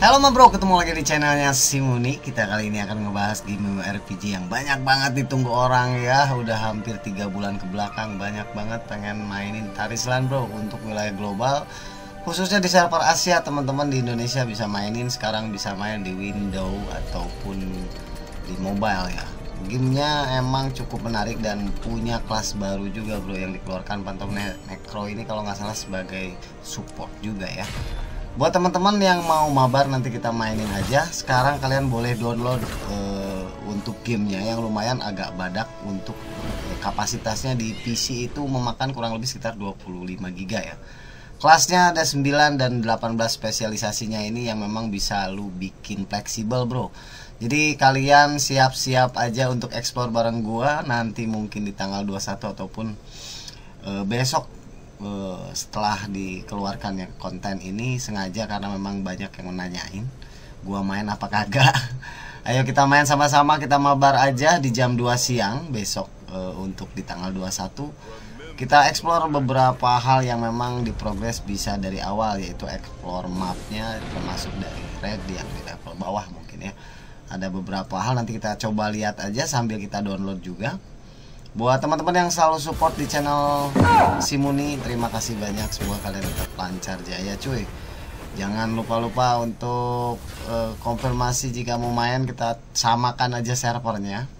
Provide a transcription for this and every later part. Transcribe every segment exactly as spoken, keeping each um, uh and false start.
Halo ma bro, ketemu lagi di channelnya Simuni. Kita kali ini akan ngebahas game R P G yang banyak banget ditunggu orang ya. Udah hampir tiga bulan ke belakang, banyak banget pengen mainin Tarislan bro untuk wilayah global. Khususnya di server Asia, teman-teman di Indonesia bisa mainin. Sekarang bisa main di Windows ataupun di mobile ya. Gamenya emang cukup menarik dan punya kelas baru juga bro, yang dikeluarkan Phantom Necro ini kalau nggak salah sebagai support juga ya. Buat teman-teman yang mau mabar nanti kita mainin aja. Sekarang kalian boleh download uh, untuk gamenya yang lumayan agak badak. Untuk uh, kapasitasnya di P C itu memakan kurang lebih sekitar dua puluh lima giga ya. Kelasnya ada sembilan dan delapan belas spesialisasinya ini yang memang bisa lu bikin fleksibel bro. Jadi kalian siap-siap aja untuk explore bareng gua nanti mungkin di tanggal dua puluh satu ataupun uh, besok setelah dikeluarkannya konten ini, sengaja karena memang banyak yang menanyain gua main apa kagak. Ayo kita main sama-sama, kita mabar aja di jam dua siang besok. E, untuk di tanggal dua puluh satu kita explore beberapa hal yang memang di progress bisa dari awal, yaitu explore mapnya termasuk dari red yang di level bawah mungkin ya. Ada beberapa hal nanti kita coba lihat aja sambil kita download juga. Buat teman-teman yang selalu support di channel Simuni, terima kasih banyak. Semoga kalian tetap lancar jaya cuy. Jangan lupa-lupa untuk uh, konfirmasi jika mau main, kita samakan aja servernya.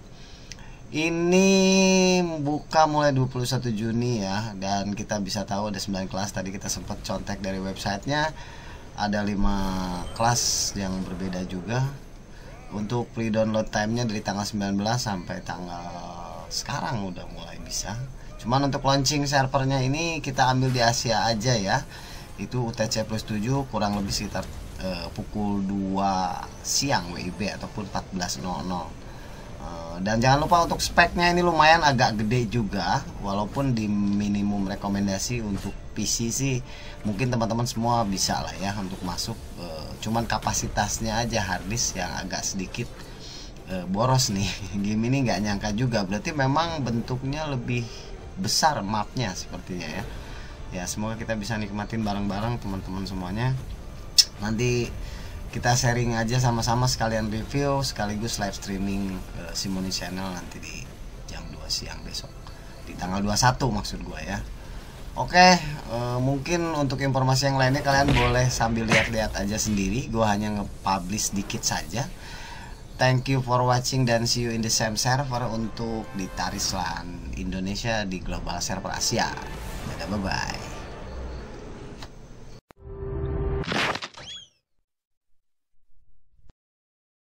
Ini buka mulai dua puluh satu Juni ya, dan kita bisa tahu ada sembilan kelas. Tadi kita sempat contek dari websitenya, ada lima kelas yang berbeda juga. Untuk free download time-nya dari tanggal sembilan belas sampai tanggal sekarang udah mulai bisa. Cuman untuk launching servernya ini kita ambil di Asia aja ya. Itu U T C plus tujuh kurang lebih sekitar uh, pukul dua siang W I B ataupun empat belas nol nol. Uh, dan jangan lupa untuk speknya ini lumayan agak gede juga, walaupun di minimum rekomendasi untuk P C sih mungkin teman-teman semua bisa lah ya untuk masuk. Uh, cuman kapasitasnya aja harddisk yang agak sedikit boros nih. Game ini nggak nyangka juga, berarti memang bentuknya lebih besar mapnya sepertinya ya. Ya semoga kita bisa nikmatin bareng-bareng teman-teman semuanya. Nanti kita sharing aja sama-sama, sekalian review sekaligus live streaming uh, Simuni Channel nanti di jam dua siang besok di tanggal dua puluh satu maksud gua ya. Oke, uh, mungkin untuk informasi yang lainnya kalian boleh sambil lihat-lihat aja sendiri. Gua hanya nge-publish dikit saja. Thank you for watching dan see you in the same server untuk di Tarislan Indonesia di global server Asia. Dadah, bye bye.